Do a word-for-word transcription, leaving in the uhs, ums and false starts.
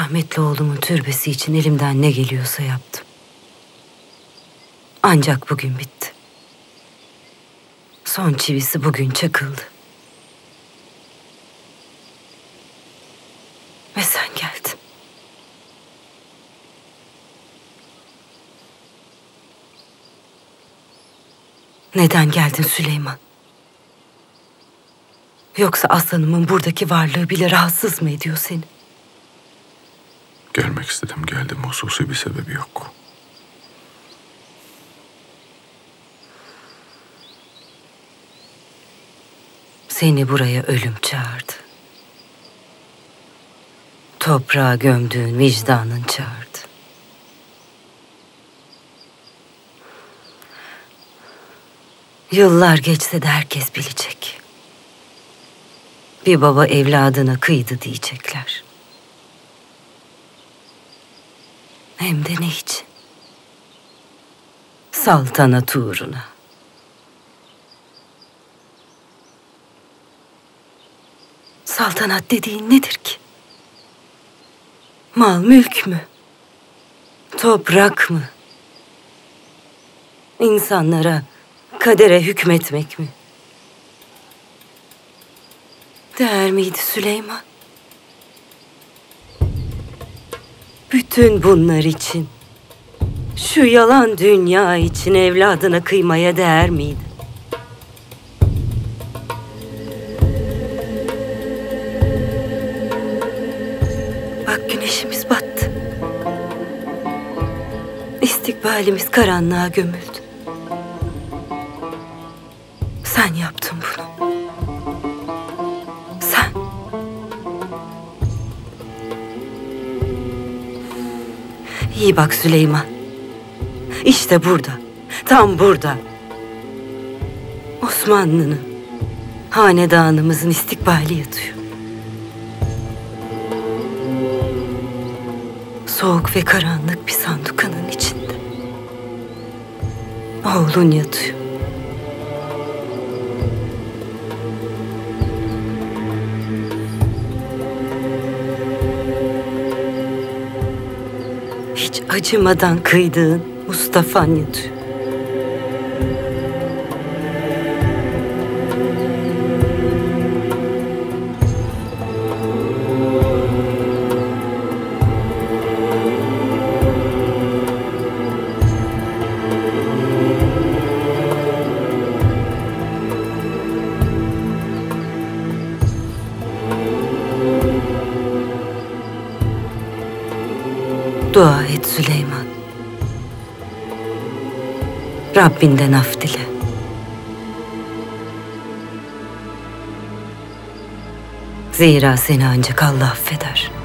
Rahmetli oğlumun türbesi için elimden ne geliyorsa yaptım. Ancak bugün bitti. Son çivisi bugün çakıldı. Ve sen geldin. Neden geldin Süleyman? Yoksa aslanımın buradaki varlığı bile rahatsız mı ediyor seni? Gelmek istedim, geldim. Hususi bir sebebi yok. Seni buraya ölüm çağırdı. Toprağa gömdüğün vicdanın çağırdı. Yıllar geçse de herkes bilecek. Bir baba evladına kıydı diyecekler. Hem de ne için? Saltanat uğruna. Saltanat dediğin nedir ki? Mal mülk mü? Toprak mı? İnsanlara, kadere hükmetmek mi? Değer miydi Süleyman? Bütün bunlar için, şu yalan dünya için evladına kıymaya değer miydi? Bak güneşimiz battı. İstikbalimiz karanlığa gömüldü. Sen yaptın bunu. Sen. İyi bak Süleyman. İşte burada, tam burada. Osmanlı'nın, hanedanımızın istikbali yatıyor. Soğuk ve karanlık bir sandukanın içinde. Oğlun yatıyor. Hiç acımadan kıydığın Mustafa'nın yatıyor. Dua et Süleyman. Rabbinden af dile. Zira seni ancak Allah affeder.